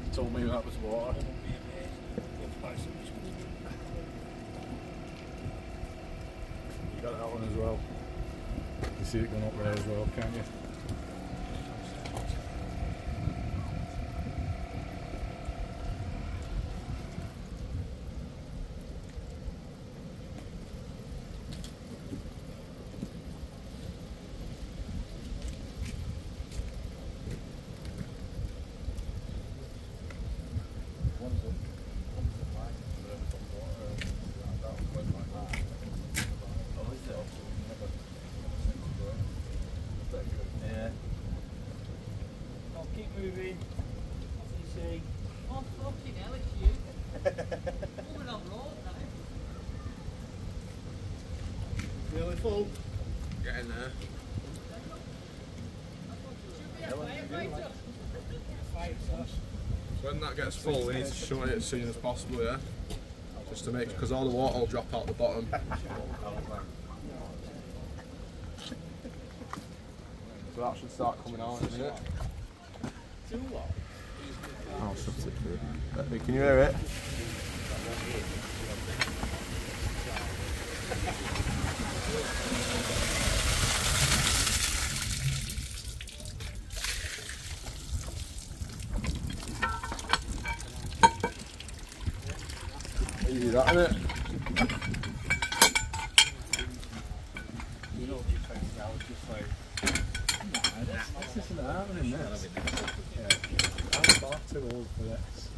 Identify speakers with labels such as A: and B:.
A: told me that was water. You got that one as well. You see it going up there as well, can't you?
B: Moving. What's he saying? Oh, fucking hell, it's you. Moving on road now.
A: Nearly full.
C: Get in there. So when that gets full, we need to shut it as soon as possible, yeah? Just to make, because all the water will drop out the bottom. So that should start coming out in a minute. I'll shut it through. Can you hear it? Easy that, innit?
A: You know what you think now, it's just like, that's just an arm in this. Yeah, I'm far too old for this.